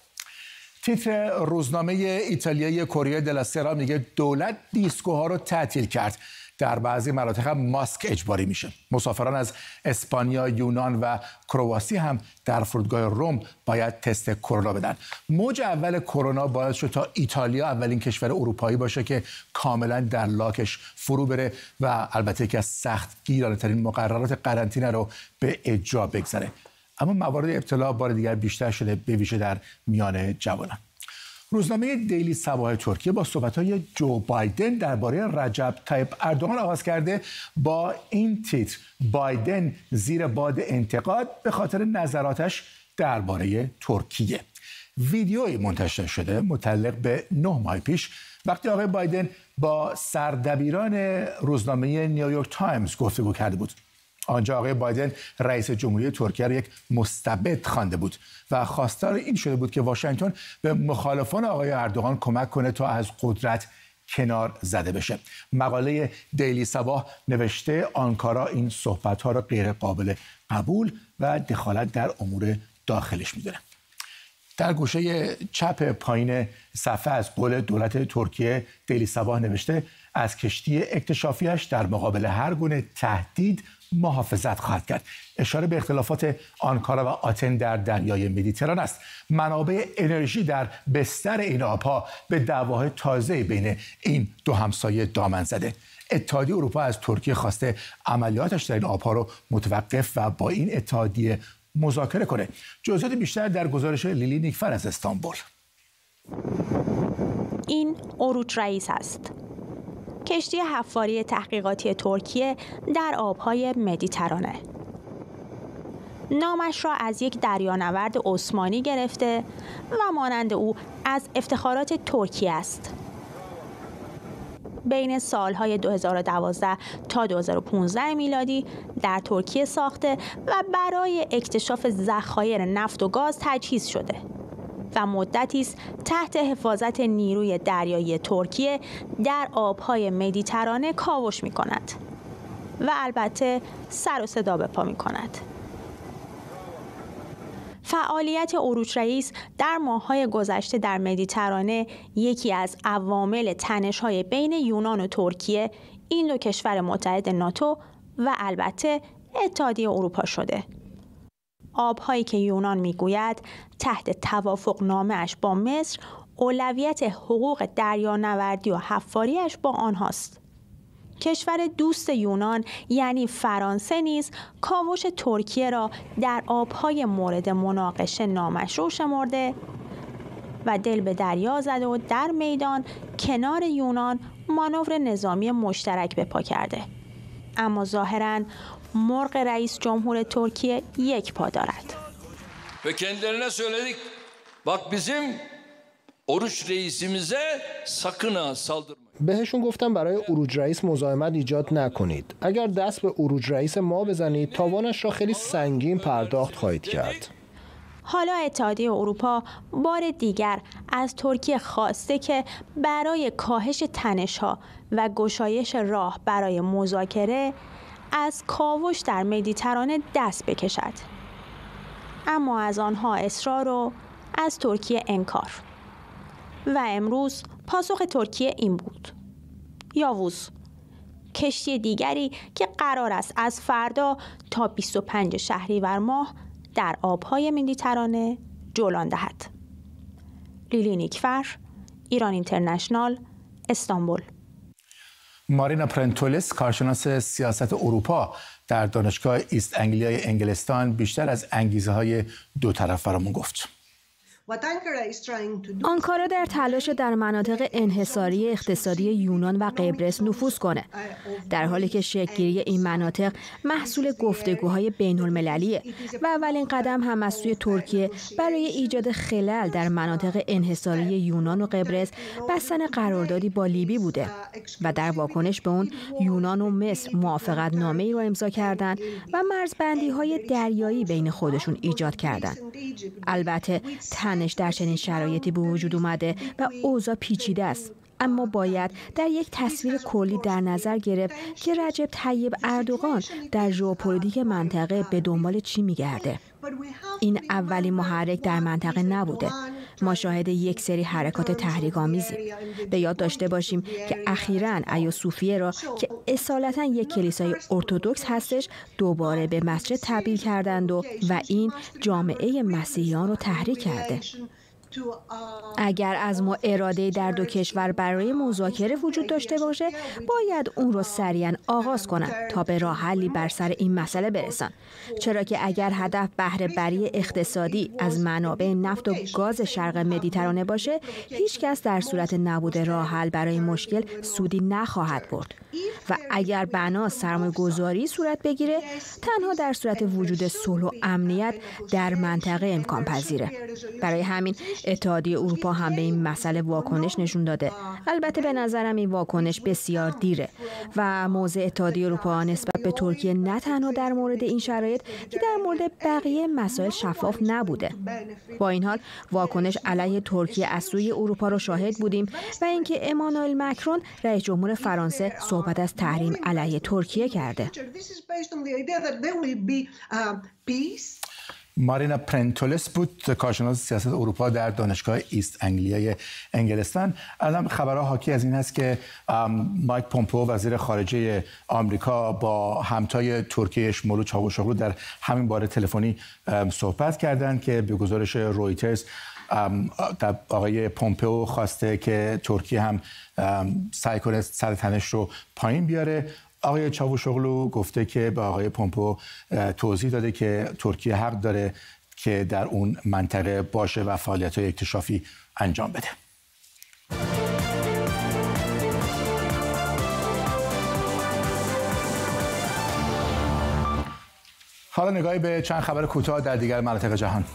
[SPEAKER 1] تیتر روزنامه ایتالیایی کوریه دلا سرا میگه دولت دیسکوها رو تعطیل کرد. در بعضی مناطق ماسک اجباری میشه. مسافران از اسپانیا، یونان و کرواسی هم در فرودگاه روم باید تست کرونا بدن. موج اول کرونا باعث شد تا ایتالیا اولین کشور اروپایی باشه که کاملا در لاکش فرو بره و البته که از سخت گیرانه‌ترین مقررات قرنطینه رو به اجرا بگذاره. اما موارد ابتلا بار دیگر بیشتر شده، به ویژه در میان جوانان. روزنامه دیلی صباح ترکیه با صحبت‌های جو بایدن درباره رجب طیب اردوغان آغاز کرده با این تیتر: بایدن زیر باد انتقاد به خاطر نظراتش درباره ترکیه. ویدیویی منتشر شده متعلق به 9 ماه پیش وقتی آقای بایدن با سردبیران روزنامه نیویورک تایمز گفتگو کرده بود. آنجا آقای بایدن رئیس جمهوری ترکیه را یک مستبد خوانده بود و خواستار این شده بود که واشنگتن به مخالفان آقای اردوغان کمک کنه تا از قدرت کنار زده بشه. مقاله دیلی صباح نوشته آنکارا این صحبت‌ها را غیر قابل قبول و دخالت در امور داخلش می‌دونه. در گوشه چپ پایین صفحه از قول دولت ترکیه دیلی صباح نوشته از کشتی اکتشافیش در مقابل هر گونه تهدید محافظت خواهد کرد. اشاره به اختلافات آنکارا و آتن در دریای مدیترانه است. منابع انرژی در بستر این آبها به دعواهای تازه بین این دو همسایه دامن زده. اتحادیه اروپا از ترکیه خواسته عملیاتش در این آبها رو متوقف و با این اتحادیه مذاکره کنه. جزئیات بیشتر در گزارش لیلی نیکفر از استانبول.
[SPEAKER 10] این اوروچ رئیس است. کشتی حفاری تحقیقاتی ترکیه در آبهای مدیترانه. نامش را از یک دریانورد عثمانی گرفته و مانند او از افتخارات ترکیه است. بین سالهای 2012 تا 2015 میلادی در ترکیه ساخته و برای اکتشاف ذخایر نفت و گاز تجهیز شده و مدتی است تحت حفاظت نیروی دریایی ترکیه در آبهای مدیترانه کاوش می کند و البته سر و صدا به پا می کند. فعالیت اوروچ رئیس در ماه‌های گذشته در مدیترانه یکی از عوامل تنش‌های بین یونان و ترکیه، این دو کشور متحد ناتو و البته اتحادیه اروپا شده. آب‌هایی که یونان می‌گوید تحت توافق نامه‌اش با مصر اولویت حقوق دریانوردی و حفاری‌اش با آنهاست. کشور دوست یونان یعنی فرانسه نیز کاوش ترکیه را در آب‌های مورد مناقشه نامشروع شمرده و دل به دریا زده و در میدان کنار یونان مانور نظامی مشترک به پا کرده. اما ظاهراً مرغ رئیس جمهور ترکیه یک پا دارد.
[SPEAKER 11] و kendilerine söyledik. Bak bizim Oruç reisimize sakın ha saldırmayın.
[SPEAKER 12] بهشون گفتم برای اوروچ رئیس مزاحمت ایجاد نکنید. اگر دست به اوروچ رئیس ما بزنید تاوانش را خیلی سنگین پرداخت خواهید کرد.
[SPEAKER 10] حالا اتحادیه اروپا بار دیگر از ترکیه خواسته که برای کاهش تنش‌ها و گشایش راه برای مذاکره از کاوش در مدیترانه دست بکشد. اما از آنها اصرار و از ترکیه انکار. و امروز پاسخ ترکیه این بود: یاووز، کشتی دیگری که قرار است از فردا تا 25 شهریور ماه در آبهای مدیترانه جولان دهد. لیلی نیکفر، ایران اینترنشنال، استانبول.
[SPEAKER 1] مارینا پرنتولیس، کارشناس سیاست اروپا در دانشگاه ایست انگلیای انگلستان، بیشتر از انگیزه‌های دو طرف برامون گفت.
[SPEAKER 13] آنکارا در تلاش در مناطق انحصاری اقتصادی یونان و قبرس نفوذ کنه، در حالی که شکل‌گیری این مناطق محصول گفتگوهای بین‌المللیه و اولین قدم هم از سوی ترکیه برای ایجاد خلل در مناطق انحصاری یونان و قبرس بستن قراردادی با لیبی بوده و در واکنش به اون یونان و مصر موافقتنامه‌ای را امضا کردند و مرزبندی‌های دریایی بین خودشون ایجاد کردند. البته تنش در چنین شرایطی به وجود اومده و اوضاع پیچیده است، اما باید در یک تصویر کلی در نظر گرفت که رجب طیب اردوغان در ژئوپلیتیک منطقه به دنبال چی میگرده. این اولین محرک در منطقه نبوده. ما شاهد یک سری حرکات تحریک‌آمیزیم. به یاد داشته باشیم که اخیراً ایا صوفیه را که اصالتاً یک کلیسای ارتدوکس هستش دوباره به مسجد تبدیل کردند و این جامعه مسیحیان رو تحریک کرده. اگر از ما اراده در دو کشور برای مذاکره وجود داشته باشه، باید اون رو سریعاً آغاز کنن تا به راه حلی بر سر این مسئله برسن. چرا که اگر هدف بهره بری اقتصادی از منابع نفت و گاز شرق مدیترانه باشه، هیچ کس در صورت نبود راه حل برای مشکل سودی نخواهد برد. و اگر بنا سرمایه‌گذاری صورت بگیره، تنها در صورت وجود صلح و امنیت در منطقه امکان پذیره. برای همین اتحادیه اروپا هم به این مسئله واکنش نشون داده. البته به نظرم این واکنش بسیار دیره و موضع اتحادیه اروپا نسبت به ترکیه نه تنها در مورد این شرایط که در مورد بقیه مسائل شفاف نبوده. با این حال واکنش علیه ترکیه از سوی اروپا رو شاهد بودیم و اینکه امانوئل مکرون رئیس جمهور فرانسه صحبت از تحریم علیه ترکیه کرده.
[SPEAKER 1] مارینا پرنتولیس بود، کارشناس سیاست اروپا در دانشگاه ایست انگلیای انگلستان. الان خبرها حاکی از این هست که مایک پومپئو وزیر خارجه آمریکا با همتای ترکیهش مولود چاوشوغلو در همین باره تلفنی صحبت کردند که به گزارش رویترز آقای پومپئو خواسته که ترکیه هم سعی کنه سر تنش رو پایین بیاره. آقای چاوشوغلو گفته که به آقای پومپئو توضیح داده که ترکیه حق داره که در اون منطقه باشه و فعالیت‌های اکتشافی انجام بده. حالا نگاهی به چند خبر کوتاه در دیگر مناطق جهان.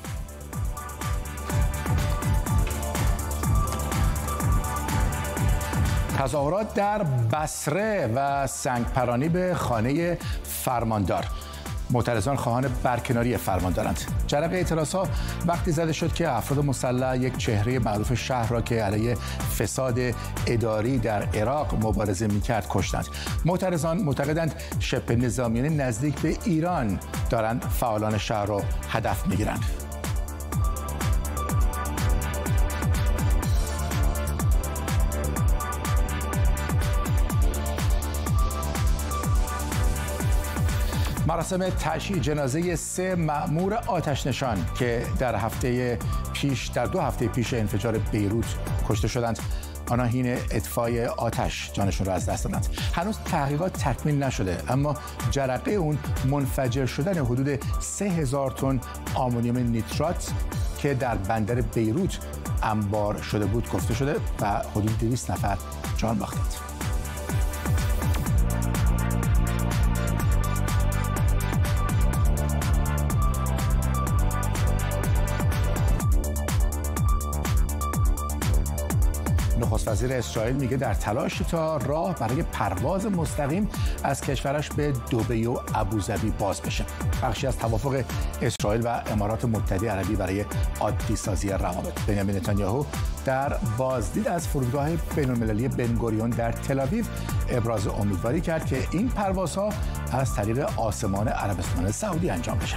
[SPEAKER 1] تظاهرات در بصره و سنگپرانی به خانه فرماندار. معترضان خواهان برکناری فرماندارند. جرقه اعتراضها وقتی زده شد که افراد مسلح یک چهره معروف شهر را که علیه فساد اداری در عراق مبارزه می‌کرد کشتند. معترضان معتقدند شبه نظامیان نزدیک به ایران دارند فعالان شهر را هدف می‌گیرند. مراسم تشییع جنازه 3 مأمور آتش‌نشان که در دو هفته پیش انفجار بیروت کشته شدند، آنها حین اطفای آتش جانشون را از دست دادند. هنوز تحقیقات تکمیل نشده، اما جرقه اون منفجر شدن حدود 3000 تن آمونیوم نیترات که در بندر بیروت انبار شده بود گفته شده و حدود 200 نفر جان باختند. نخست وزیر اسرائیل میگه در تلاش تا راه برای پرواز مستقیم از کشورش به دبی و ابوظبی باز بشه. بخشی از توافق اسرائیل و امارات متحده عربی برای عادی سازی روابط. بنیامین نتانیاهو در بازدید از فرودگاه بین‌المللی بن‌گوریون در تل‌آویو ابراز امیدواری کرد که این پروازها از طریق آسمان عربستان سعودی انجام بشن.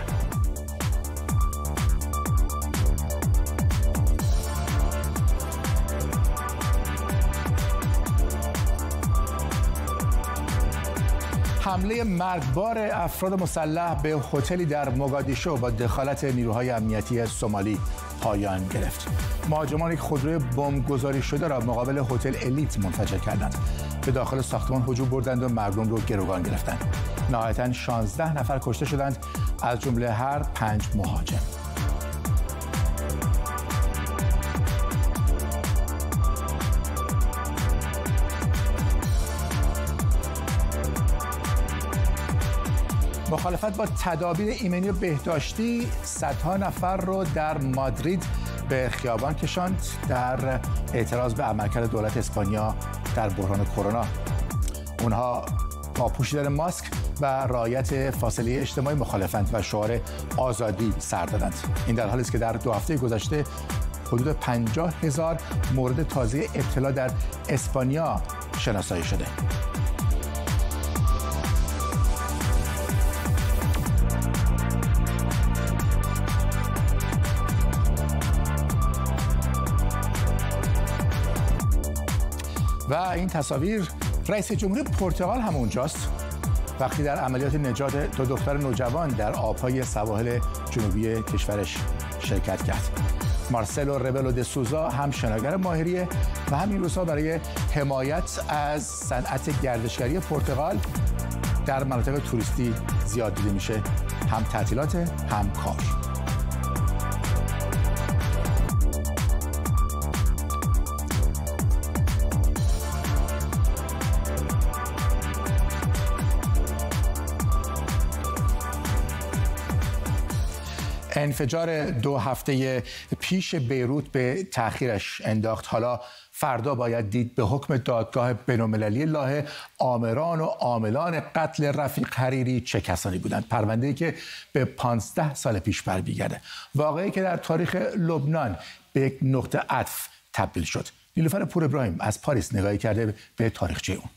[SPEAKER 1] حمله مرگبار افراد مسلح به هتلی در موگادیشو با دخالت نیروهای امنیتی سومالی پایان گرفت. مهاجمان یک خودروی بمبگذاری شده را مقابل هتل الیت منفجر کردند. به داخل ساختمان هجوم بردند و مردم را گروگان گرفتند. نهایتاً 16 نفر کشته شدند، از جمله هر 5 مهاجم. مخالفت با تدابیر ایمنی و بهداشتی صدها نفر رو در مادرید به خیابان کشاند در اعتراض به عملکرد دولت اسپانیا در بحران کرونا. اونها با پوشیدن ماسک و رعایت فاصله اجتماعی مخالفند و شعار آزادی سر دادند. این در حالی است که در 2 هفته گذشته حدود 50,000 مورد تازه ابتلا در اسپانیا شناسایی شده. و این تصاویر رئیس جمهوری پرتغال هم اونجاست وقتی در عملیات نجات 2 دختر نوجوان در آبهای سواحل جنوبی کشورش شرکت کرد. مارسلو ربلو د سوزا هم شناگر ماهریه و همین روزها برای حمایت از صنعت گردشگری پرتغال در مناطق توریستی زیاد دیده میشه، هم تعطیلات هم کار. انفجار 2 هفته پیش بیروت به تأخیرش انداخت. حالا فردا باید دید به حکم دادگاه بین‌المللی لاهه آمران و عاملان قتل رفیق حریری چه کسانی بودند. پرونده‌ای که به 15 سال پیش برمیگرده، واقعی که در تاریخ لبنان به یک نقطه عطف تبدیل شد. نیلوفر پور ابراهیم از پاریس نگاهی کرده به تاریخچه اون.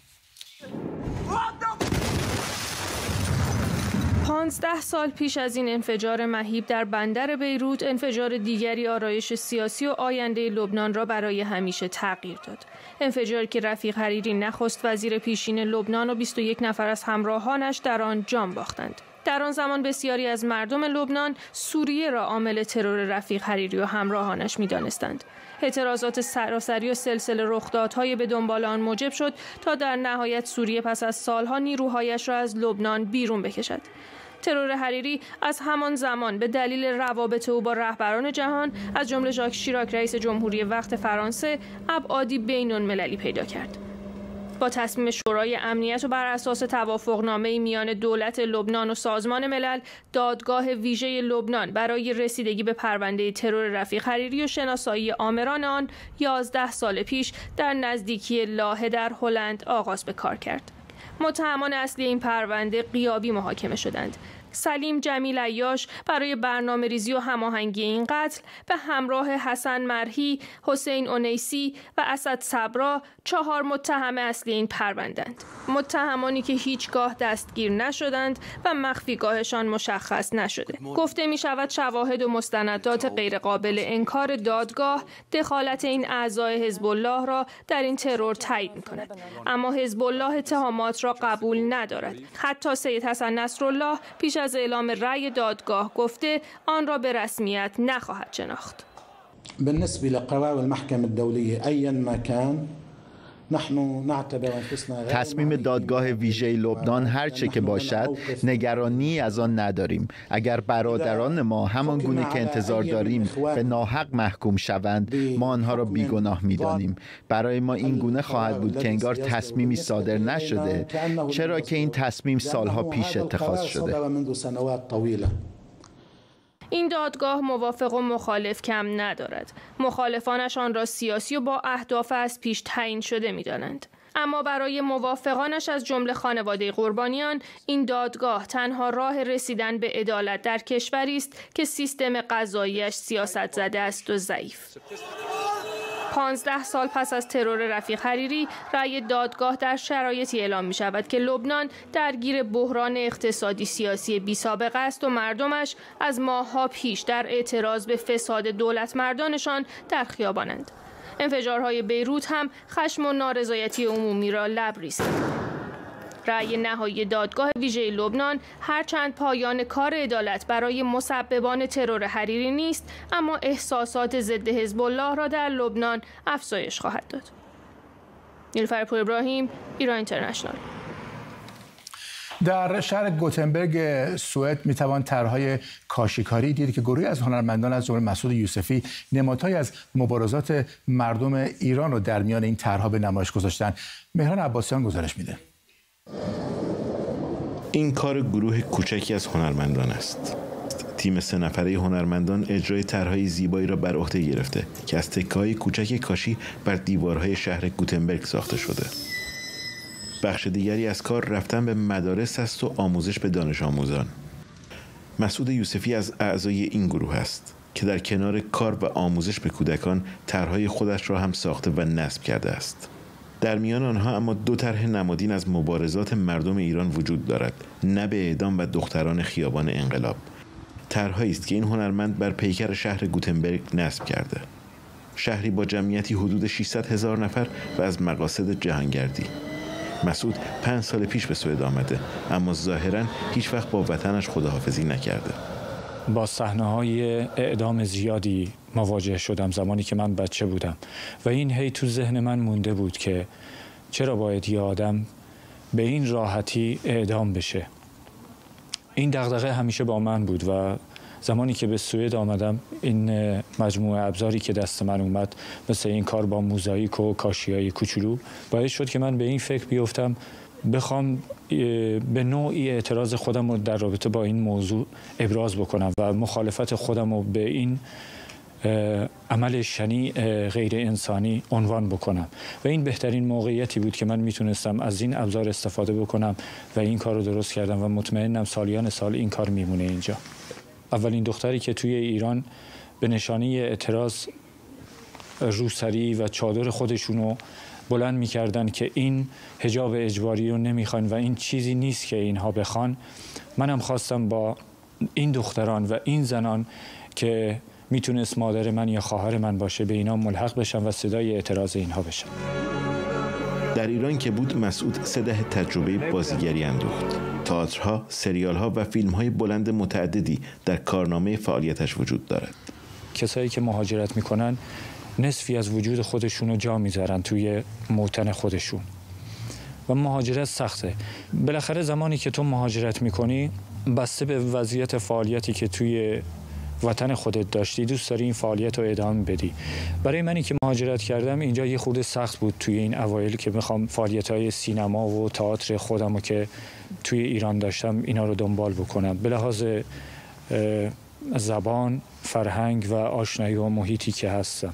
[SPEAKER 14] 15 سال پیش از این انفجار مهیب در بندر بیروت، انفجار دیگری آرایش سیاسی و آینده لبنان را برای همیشه تغییر داد. انفجاری که رفیق حریری نخست وزیر پیشین لبنان و 21 نفر از همراهانش در آن جان باختند. در آن زمان بسیاری از مردم لبنان سوریه را عامل ترور رفیق حریری و همراهانش می‌دانستند. اعتراضات سراسری و سلسله رخدادهای به دنبال آن موجب شد تا در نهایت سوریه پس از سالها نیروهایش را از لبنان بیرون بکشد. ترور حریری از همان زمان به دلیل روابط او با رهبران جهان از جمله ژاک شیراک رئیس جمهوری وقت فرانسه ابعادی بین‌المللی پیدا کرد. با تصمیم شورای امنیت و بر اساس توافقنامه میان دولت لبنان و سازمان ملل، دادگاه ویژه لبنان برای رسیدگی به پرونده ترور رفیق حریری و شناسایی آمران آن 11 سال پیش در نزدیکی لاهه در هلند آغاز به کار کرد. متهمان اصلی این پرونده غیابی محاکمه شدند. سلیم جمیل عیاش برای برنامه‌ریزی و هماهنگی این قتل به همراه حسن مرحی، حسین اونیسی و اسد صبرا 4 متهم اصلی این پرونده‌اند. متهمانی که هیچگاه دستگیر نشدند و مخفیگاهشان مشخص نشده. گفته می شود شواهد و مستندات غیرقابل انکار دادگاه دخالت این اعضای حزب الله را در این ترور تایید می‌کند. اما حزب الله اتهامات را قبول ندارد. حتی سید حسن نصرالله پیش از اعلام رأی دادگاه گفته آن را به رسمیت نخواهد شناخت.
[SPEAKER 15] بالنسبة لقرار المحكمة الدولية أيا ما كان
[SPEAKER 16] تصمیم دادگاه ویژه لبنان هر چه که باشد نگرانی از آن نداریم. اگر برادران ما همان گونه که انتظار داریم به ناحق محکوم شوند، ما آنها را بیگناه می‌دانیم. برای ما این گونه خواهد بود که انگار تصمیمی صادر نشده، چرا که این تصمیم سالها پیش اتخاذ شده.
[SPEAKER 14] این دادگاه موافق و مخالف کم ندارد. مخالفانش آن را سیاسی و با اهداف از پیش تعیین شده می‌دانند. اما برای موافقانش از جمله خانواده قربانیان، این دادگاه تنها راه رسیدن به عدالت در کشوری است که سیستم قضایی‌اش سیاست زده است و ضعیف. 15 سال پس از ترور رفیق حریری، رأی دادگاه در شرایطی اعلام می شود که لبنان درگیر بحران اقتصادی سیاسی بی‌سابقه است و مردمش از ماه‌ها پیش در اعتراض به فساد دولت مردانشان در خیابانند. انفجارهای بیروت هم خشم و نارضایتی عمومی را لبریز کرد. رأی نهایی دادگاه ویژه لبنان هرچند پایان کار عدالت برای مسببان ترور حریری نیست، اما احساسات ضد حزب الله را در لبنان افزایش خواهد داد. نیلوفر پور ابراهیم، ایران اینترنشنال.
[SPEAKER 1] در شهر گوتنبرگ سوئد میتوان طرحهای کاشیکاری دید که گروهی از هنرمندان از جمله مسعود یوسفی نمادهایی از مبارزات مردم ایران رو در میان این طرحها به نمایش گذاشتن. مهران عباسیان گزارش میده.
[SPEAKER 17] این کار گروه کوچکی از هنرمندان است. تیم 3 نفره هنرمندان اجرای طرحهای زیبایی را بر عهده گرفته که از تکه‌های کوچک کاشی بر دیوارهای شهر گوتنبرگ ساخته شده. بخش دیگری از کار رفتن به مدارس است و آموزش به دانش آموزان. مسعود یوسفی از اعضای این گروه است که در کنار کار و آموزش به کودکان طرحهای خودش را هم ساخته و نصب کرده است. در میان آنها اما 2 طرح نمادین از مبارزات مردم ایران وجود دارد: نه به اعدام و دختران خیابان انقلاب. طرحهایی است که این هنرمند بر پیکر شهر گوتنبرگ نصب کرده. شهری با جمعیتی حدود 600,000 نفر و از مقاصد جهانگردی. مسعود 5 سال پیش به سوئد آمده، اما ظاهراً هیچ وقت با وطنش خداحافظی نکرده.
[SPEAKER 18] با صحنه‌های اعدام زیادی مواجه شدم زمانی که من بچه بودم و این هی تو ذهن من مونده بود که چرا باید یه آدم به این راحتی اعدام بشه. این دغدغه همیشه با من بود و زمانی که به سوئد آمدم این مجموعه ابزاری که دست من اومد مثل این کار با موزاییک و کاشی‌های کوچولو باعث شد که من به این فکر بیفتم بخوام به نوعی اعتراض خودم رو در رابطه با این موضوع ابراز بکنم و مخالفت خودم رو به این عمل شنیع غیر انسانی عنوان بکنم و این بهترین موقعیتی بود که من میتونستم از این ابزار استفاده بکنم و این کار رو درست کردم و مطمئنم سالیان سال این کار میمونه اینجا. اولین دختری که توی ایران به نشانه اعتراض روسری و چادر خودشونو بلند میکردن که این حجاب اجباری رو نمیخوان و این چیزی نیست که اینها بخوان، منم خواستم با این دختران و این زنان که میتونست مادر من یا خواهر من باشه به اینا ملحق بشم و صدای اعتراض اینها بشم.
[SPEAKER 17] در ایران که بود مسعود 3 دهه تجربه بازیگری اندوخت. تئاترها، سریالها و فیلم‌های بلند متعددی در کارنامه فعالیتش وجود دارد.
[SPEAKER 18] کسایی که مهاجرت میکنن نصفی از وجود خودشون رو جا میذارن توی موطن خودشون و مهاجرت سخته. بالاخره زمانی که تو مهاجرت میکنی بسته به وضعیت فعالیتی که توی وطن خودت داشتی دوست داری این فعالیت رو ادامه بدی. برای منی که مهاجرت کردم اینجا یه خورده سخت بود توی این اوایل که بخوام فعالیت‌های سینما و تئاتر خودم رو که توی ایران داشتم اینا رو دنبال بکنم به لحاظ زبان، فرهنگ و آشنایی و محیطی که هستم.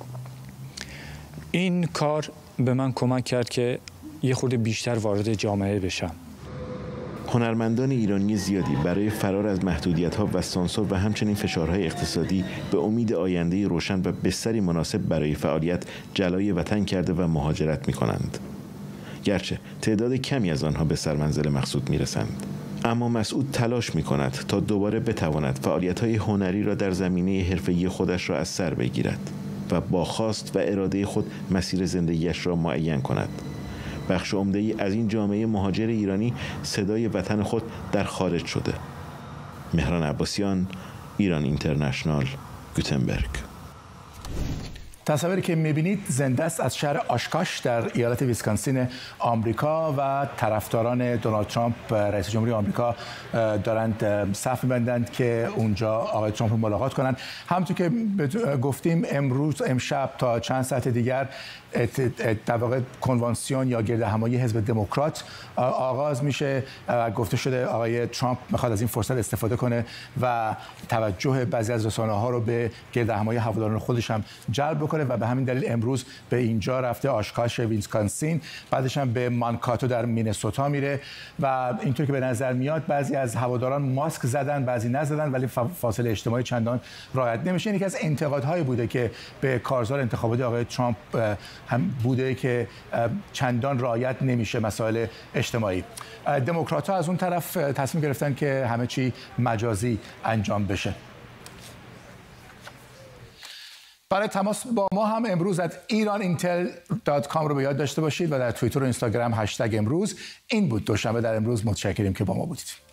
[SPEAKER 18] این کار به من کمک کرد که یه خورده بیشتر وارد جامعه بشم.
[SPEAKER 17] هنرمندان ایرانی زیادی برای فرار از محدودیت‌ها و سانسور و همچنین فشارهای اقتصادی به امید آینده روشن و بستری مناسب برای فعالیت جلای وطن کرده و مهاجرت می‌کنند. گرچه تعداد کمی از آنها به سرمنزل مقصود می‌رسند، اما مسعود تلاش می‌کند تا دوباره بتواند فعالیت‌های هنری را در زمینه حرفه‌ای خودش را از سر بگیرد و با خواست و اراده خود مسیر زندگیش را معین کند. بخش عمده‌ای از این جامعه مهاجر ایرانی صدای وطن خود در خارج شده. مهران عباسیان، ایران اینترنشنال، گوتنبرگ.
[SPEAKER 1] تصاویری که می‌بینید زنده است از شهر آشکاش در ایالت ویسکانسین آمریکا و طرفداران دونالد ترامپ رئیس جمهوری آمریکا دارند صف می‌بندند که اونجا آقای ترامپ رو ملاقات کنند. همونطور که گفتیم امشب تا چند ساعت دیگر در واقع کنوانسیون یا گردهمایی حزب دموکرات آغاز میشه. گفته شده آقای ترامپ میخواد از این فرصت استفاده کنه و توجه بعضی از رسانه‌ها رو به گردهمایی هواداران خودش هم جلب بکنه و به همین دلیل امروز به اینجا رفته، آشکاش ویسکانسین، بعدش هم به مانکاتو در مینسوتا میره و اینطور که به نظر میاد بعضی از هواداران ماسک زدن، بعضی نزدن، ولی فاصله اجتماعی چندان رعایت نمیشه. یکی از انتقادهایی بوده که به کارزار انتخاباتی آقای ترامپ هم بوده که چندان رعایت نمیشه مسائل اجتماعی. دموکرات‌ها از اون طرف تصمیم گرفتن که همه چی مجازی انجام بشه. برای تماس با ما هم امروز از iran.intel.com رو به یاد داشته باشید و در توییتر و اینستاگرام #امروز. این بود دوشنبه در امروز. متشکریم که با ما بودید.